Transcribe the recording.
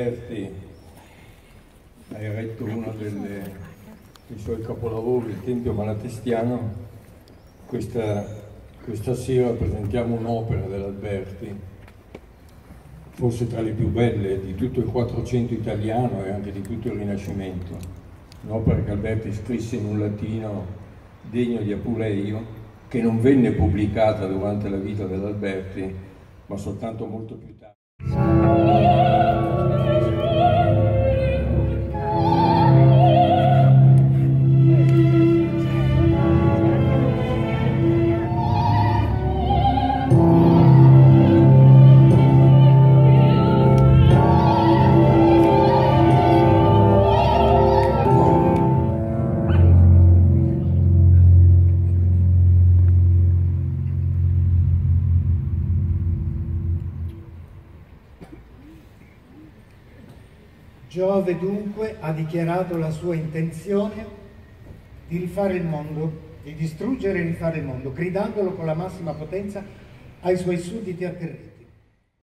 Alberti, hai retto uno dei suoi capolavori, il Tempio Malatestiano. Questa sera presentiamo un'opera dell'Alberti, forse tra le più belle di tutto il Quattrocento italiano e anche di tutto il Rinascimento. Un'opera che Alberti scrisse in un latino degno di Apuleio, che non venne pubblicata durante la vita dell'Alberti, ma soltanto molto più tardi. Giove dunque ha dichiarato la sua intenzione di rifare il mondo, di distruggere e rifare il mondo, gridandolo con la massima potenza ai suoi sudditi atterriti.